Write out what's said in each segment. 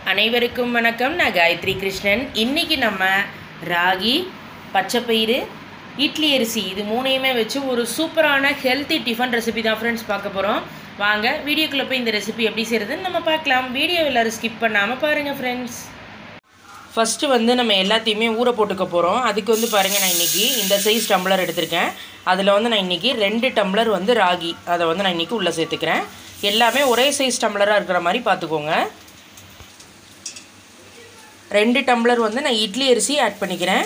அனைவருக்கும் வணக்கம். நான் காயத்ரி கிருஷ்ணன். இன்றைக்கி நம்ம ராகி, பச்சைப்பயிறு, இட்லி அரிசி இது மூணையுமே வச்சு ஒரு சூப்பரான ஹெல்த்தி டிஃபன் ரெசிபி தான் ஃப்ரெண்ட்ஸ் பார்க்க போகிறோம். வாங்க வீடியோக்குள்ளே போய் இந்த ரெசிபி எப்படி செய்கிறதுன்னு நம்ம பார்க்கலாம். வீடியோ எல்லோரும் ஸ்கிப் பண்ணாமல் பாருங்கள் ஃப்ரெண்ட்ஸ். ஃபஸ்ட்டு நம்ம எல்லாத்தையுமே ஊற போட்டுக்க போகிறோம். அதுக்கு பாருங்கள், நான் இன்றைக்கி இந்த சைஸ் டம்ளர் எடுத்திருக்கேன். அதில் நான் இன்றைக்கி 2 டம்ளர் ராகி அதை நான் இன்றைக்கி உள்ளே சேர்த்துக்கிறேன். எல்லாமே ஒரே சைஸ் டம்ளராக இருக்கிற மாதிரி பார்த்துக்கோங்க. 2 டம்ளர் நான் இட்லி அரிசி ஆட் பண்ணிக்கிறேன்.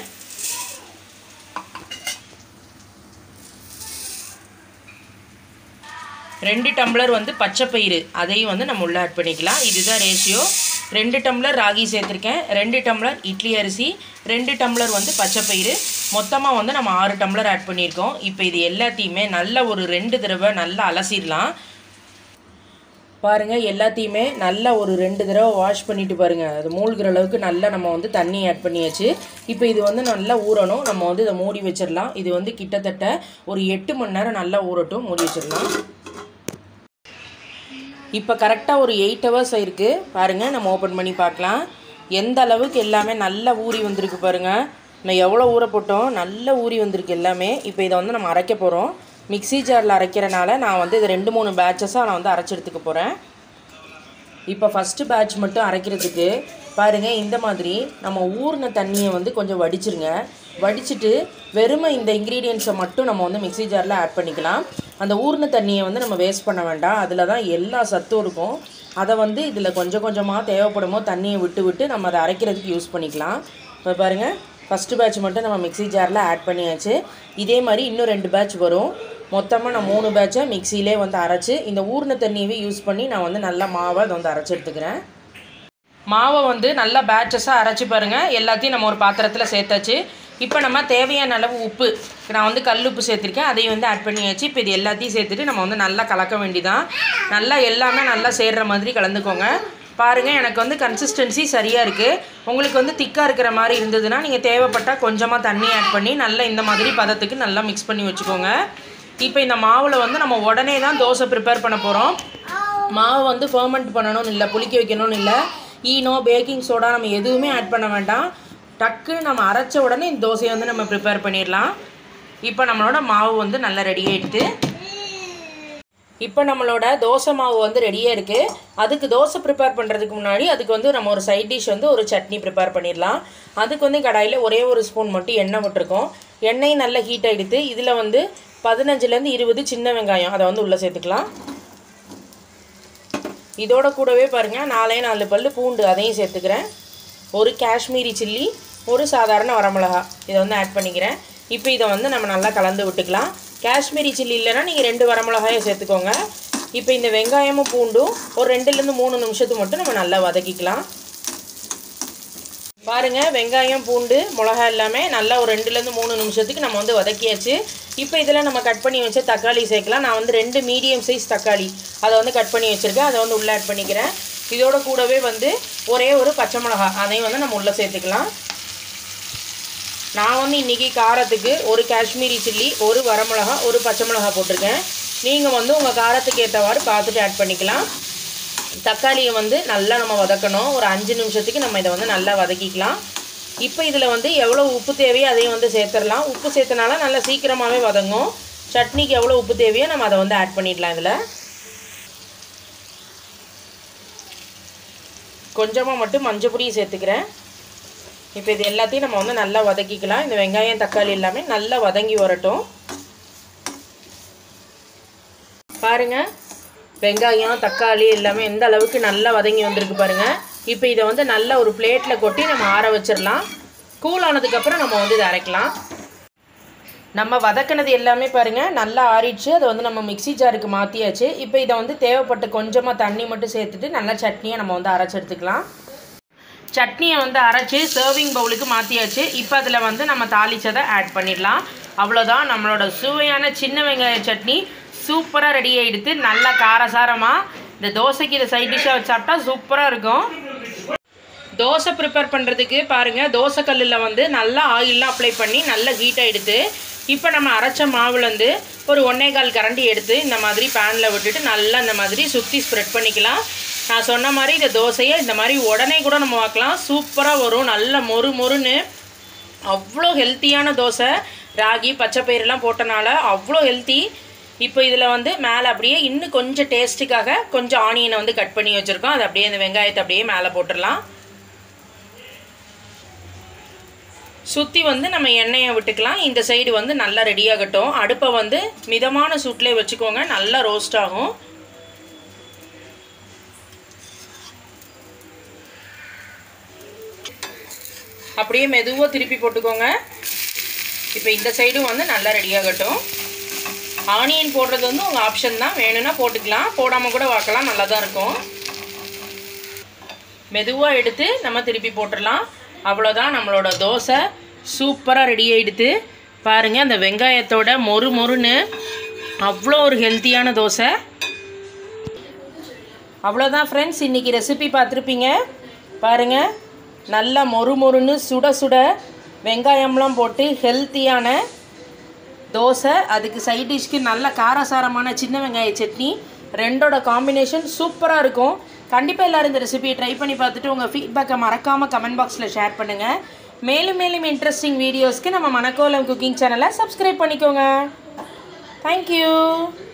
ரெண்டு டம்ளர் பச்சைப்பயிறு அதையும் நம்ம உள்ளே ஆட் பண்ணிக்கலாம். இதுதான் ரேஷியோ. 2 டம்ளர் ராகி சேர்த்துருக்கேன், 2 டம்ளர் இட்லி அரிசி, 2 டம்ளர் பச்சைப்பயிறு, மொத்தமாக நம்ம 6 டம்ளர் ஆட் பண்ணியிருக்கோம். இப்போ இது எல்லாத்தையுமே நல்லா ஒரு 2 தடவை நல்லா அலசிடலாம். பாருங்கள், எல்லாத்தையுமே நல்லா ஒரு 2 தடவை வாஷ் பண்ணிவிட்டு பாருங்கள், அது மூழ்கிற அளவுக்கு நல்லா நம்ம தண்ணி ஆட் பண்ணியாச்சு. இப்போ இது நல்லா ஊறணும். நம்ம இதை மூடி வச்சிடலாம். இது கிட்டத்தட்ட ஒரு 8 மணி நேரம் நல்லா ஊறட்டும். மூடி வச்சிடலாம். இப்போ கரெக்டாக ஒரு 8 ஹவர்ஸ் ஆயிருக்கு. பாருங்கள், நம்ம ஓப்பன் பண்ணி பார்க்கலாம். எந்த அளவுக்கு எல்லாமே நல்லா ஊறி வந்திருக்கு பாருங்கள். நான் எவ்வளோ ஊற போட்டோம், நல்லா ஊறி வந்திருக்கு எல்லாமே. இப்போ இதை நம்ம அரைக்க போகிறோம். மிக்ஸி ஜாரில் அரைக்கிறனால நான் இது 2-3 பேட்சஸாக நான் அரைச்சி எடுத்துக்க போகிறேன். இப்போ ஃபஸ்ட்டு பேட்ச் மட்டும் அரைக்கிறதுக்கு பாருங்கள், இந்த மாதிரி நம்ம ஊறின தண்ணியை கொஞ்சம் வடிச்சிருங்க. வடிச்சிட்டு வெறுமை இந்த இன்க்ரீடியன்ஸை மட்டும் நம்ம மிக்ஸி ஜாரில் ஆட் பண்ணிக்கலாம். அந்த ஊறின தண்ணியை நம்ம வேஸ்ட் பண்ண வேண்டாம். அதில் தான் எல்லா சத்தும் இருக்கும். அதை இதில் கொஞ்சம் கொஞ்சமாக தேவைப்படுமோ தண்ணியை விட்டு விட்டு நம்ம அதை அரைக்கிறதுக்கு யூஸ் பண்ணிக்கலாம். இப்போ பாருங்கள், ஃபஸ்ட்டு பேட்ச் மட்டும் நம்ம மிக்ஸி ஜாரில் ஆட் பண்ணியாச்சு. இதே மாதிரி இன்னும் 2 பேட்ச் வரும். மொத்தமாக நான் 3 பேட்சை மிக்சியிலே அரைச்சி இந்த ஊறின தண்ணியவே யூஸ் பண்ணி நான் நல்லா மாவை அரைச்சி எடுத்துக்கிறேன். மாவை நல்லா பேட்சஸாக அரைச்சி பாருங்கள். எல்லாத்தையும் நம்ம ஒரு பாத்திரத்தில் சேர்த்தாச்சு. இப்போ நம்ம தேவையான அளவு உப்பு, நான் கல் உப்பு சேர்த்துருக்கேன், அதையும் ஆட் பண்ணியாச்சு. இப்போ இது எல்லாத்தையும் சேர்த்துட்டு நம்ம நல்லா கலக்க வேண்டிதான். நல்லா எல்லாமே நல்லா சேர்கிற மாதிரி கலந்துக்கோங்க. பாருங்கள், எனக்கு கன்சிஸ்டன்சி சரியாக இருக்குது. உங்களுக்கு திக்காக இருக்கிற மாதிரி இருந்ததுன்னா நீங்கள் தேவைப்பட்டால் கொஞ்சமாக தண்ணி ஆட் பண்ணி நல்லா இந்த மாதிரி பதத்துக்கு நல்லா மிக்ஸ் பண்ணி வச்சுக்கோங்க. இப்போ இந்த மாவில் நம்ம உடனே தான் தோசை ப்ரிப்பேர் பண்ண போகிறோம். மாவு ஃபர்மெண்ட் பண்ணணும்னு இல்லை, புளிக்க வைக்கணும்னு இல்லை. ஈனோ பேக்கிங் சோடா நம்ம எதுவுமே ஆட் பண்ண வேண்டாம். டக்கு நம்ம அரைச்ச உடனே இந்த தோசையை நம்ம ப்ரிப்பேர் பண்ணிடலாம். இப்போ நம்மளோட மாவு நல்லா ரெடி ஆகிடுது. இப்போ நம்மளோட தோசை மாவு ரெடியாக இருக்குது. அதுக்கு தோசை ப்ரிப்பேர் பண்ணுறதுக்கு முன்னாடி அதுக்கு நம்ம ஒரு சைட் டிஷ் ஒரு சட்னி ப்ரிப்பேர் பண்ணிடலாம். அதுக்கு கடாயில் ஒரே ஒரு ஸ்பூன் மட்டும் எண்ணெய் விட்டுருக்கோம். எண்ணெய் நல்லா ஹீட் ஆகிடுது. இதில் 15லேருந்து 20 சின்ன வெங்காயம் அதை உள்ளே சேர்த்துக்கலாம். இதோட கூடவே பாருங்கள், 4 பல் பூண்டு அதையும் சேர்த்துக்கிறேன். ஒரு காஷ்மீரி சில்லி, ஒரு சாதாரண வரமிளகா இதை ஆட் பண்ணிக்கிறேன். இப்போ இதை நம்ம நல்லா கலந்து விட்டுக்கலாம். காஷ்மீரி சில்லி இல்லைன்னா நீங்கள் 2 வரமிளகாயை சேர்த்துக்கோங்க. இப்போ இந்த வெங்காயமும் பூண்டும் ஒரு 2லேருந்து 3 நிமிஷத்துக்கு மட்டும் நம்ம நல்லா வதக்கிக்கலாம். பாருங்கள், வெங்காயம் பூண்டு மிளகா எல்லாமே நல்லா ஒரு 2லேருந்து 3 நிமிஷத்துக்கு நம்ம வதக்கியாச்சு. இப்போ இதில் நம்ம கட் பண்ணி வச்ச தக்காளி சேர்க்கலாம். நான் 2 மீடியம் சைஸ் தக்காளி அதை கட் பண்ணி வச்சுருக்கேன். அதை உள்ளே ஆட் பண்ணிக்கிறேன். இதோட கூடவே ஒரே ஒரு பச்சை மிளகா அதையும் நம்ம உள்ளே சேர்த்துக்கலாம். நான் இன்றைக்கி காரத்துக்கு ஒரு காஷ்மீரி சில்லி, ஒரு வரமிளகா, ஒரு பச்சை மிளகா போட்டிருக்கேன். நீங்கள் உங்கள் காரத்துக்கு ஏற்றவாறு பார்த்துட்டு ஆட் பண்ணிக்கலாம். தக்காளியை நல்லா நம்ம வதக்கணும். ஒரு 5 நிமிஷத்துக்கு நம்ம இதை நல்லா வதக்கிக்கலாம். இப்போ இதில் எவ்வளோ உப்பு தேவையோ அதையும் சேர்த்துடலாம். உப்பு சேர்த்தனால நல்லா சீக்கிரமாகவே வதங்கும். சட்னிக்கு எவ்வளோ உப்பு தேவையோ நம்ம அதை ஆட் பண்ணிடலாம். இதில் கொஞ்சமாக மட்டும் மஞ்சள் பொடியை சேர்த்துக்கிறேன். இப்போ இது எல்லாத்தையும் நம்ம நல்லா வதக்கிக்கலாம். இந்த வெங்காயம் தக்காளி எல்லாமே நல்லா வதங்கி வரட்டும். பாருங்கள், வெங்காயம் தக்காளி எல்லாமே எந்த அளவுக்கு நல்லா வதங்கி வந்திருக்கு பாருங்கள். இப்போ இதை நல்லா ஒரு பிளேட்டில் கொட்டி நம்ம ஆற வச்சிடலாம். கூல் ஆனதுக்கப்புறம் நம்ம இதை அரைக்கலாம். நம்ம வதக்கினது எல்லாமே பாருங்கள் நல்லா ஆறிடுச்சு. அதை நம்ம மிக்ஸி ஜாருக்கு மாற்றியாச்சு. இப்போ இதை தேவைப்பட்ட கொஞ்சமாக தண்ணி மட்டும் சேர்த்துட்டு நல்லா சட்னியை நம்ம அரைச்சி எடுத்துக்கலாம். சட்னியை அரைச்சி சர்விங் பவுலுக்கு மாற்றியாச்சு. இப்போ அதில் நம்ம தாளிச்சதை ஆட் பண்ணிடலாம். அவ்வளோதான், நம்மளோட சுவையான சின்ன வெங்காய சட்னி சூப்பராக ரெடி ஆகிடுது. நல்லா காரசாரமாக இந்த தோசைக்கு இதை சைட் டிஷ்ஷாக வச்சு சாப்பிட்டா சூப்பராக இருக்கும். தோசை ப்ரிப்பேர் பண்ணுறதுக்கு பாருங்கள், தோசை கல்லில் நல்லா ஆயிலெலாம் அப்ளை பண்ணி நல்லா ஹீட் ஆகிடுது. இப்போ நம்ம அரைச்ச மாவுலேருந்து ஒரு 1.25 கரண்டி எடுத்து இந்த மாதிரி பேனில் விட்டுட்டு நல்லா இந்த மாதிரி சுற்றி ஸ்ப்ரெட் பண்ணிக்கலாம். நான் சொன்ன மாதிரி இந்த தோசையை இந்த மாதிரி உடனே கூட நம்ம பார்க்கலாம், சூப்பராக வரும், நல்ல மொறு மொறுன்னு. அவ்வளோ ஹெல்த்தியான தோசை, ராகி பச்சை பயிரெலாம் போட்டனால அவ்வளோ ஹெல்த்தி. இப்போ இதில் வந்து மேலே அப்படியே இன்னும் கொஞ்சம் டேஸ்ட்டுக்காக கொஞ்சம் ஆனியனை வந்து கட் பண்ணி வச்சுருக்கோம். அது அப்படியே இந்த வெங்காயத்தை அப்படியே மேலே போட்டுடலாம். சுற்றி வந்து நம்ம எண்ணெயை விட்டுக்கலாம். இந்த சைடு வந்து நல்லா ரெடியாகட்டும். அடுப்பை வந்து மிதமான சூட்டிலே வச்சுக்கோங்க, நல்லா ரோஸ்ட் ஆகும். அப்படியே மெதுவாக திருப்பி போட்டுக்கோங்க. இப்போ இந்த சைடும் வந்து நல்லா ரெடியாகட்டும். ஆனியன் போடுறது வந்து உங்கள் ஆப்ஷன் தான், வேணும்னா போட்டுக்கலாம், போடாமல் கூட பார்க்கலாம், நல்லா தான் இருக்கும். மெதுவாக எடுத்து நம்ம திருப்பி போட்டுடலாம். அவ்வளோதான், நம்மளோட தோசை சூப்பராக ரெடி ஆகிடுது. பாருங்கள், அந்த வெங்காயத்தோட மொறு மொறுன்னு அவ்வளோ ஒரு ஹெல்த்தியான தோசை. அவ்வளோதான் ஃப்ரெண்ட்ஸ், இன்றைக்கி ரெசிபி பார்த்துருப்பீங்க. பாருங்கள், நல்லா மொறு மொறுன்னு சுட சுட வெங்காயம்லாம் போட்டு ஹெல்த்தியான தோசை, அதுக்கு சைட் டிஷ்க்கு நல்ல காரசாரமான சின்ன வெங்காய சட்னி, ரெண்டோட காம்பினேஷன் சூப்பராக இருக்கும். கண்டிப்பாக எல்லோரும் இந்த ரெசிபியை ட்ரை பண்ணி பார்த்துட்டு உங்கள் ஃபீட்பேக்கை மறக்காமல் கமெண்ட் பாக்ஸில் ஷேர் பண்ணுங்கள். மேலும் மேலும் இன்ட்ரெஸ்டிங் வீடியோஸ்க்கு நம்ம மணக்கோலம் குக்கிங் சேனலை சப்ஸ்கிரைப் பண்ணிக்கோங்க. தேங்க்யூ.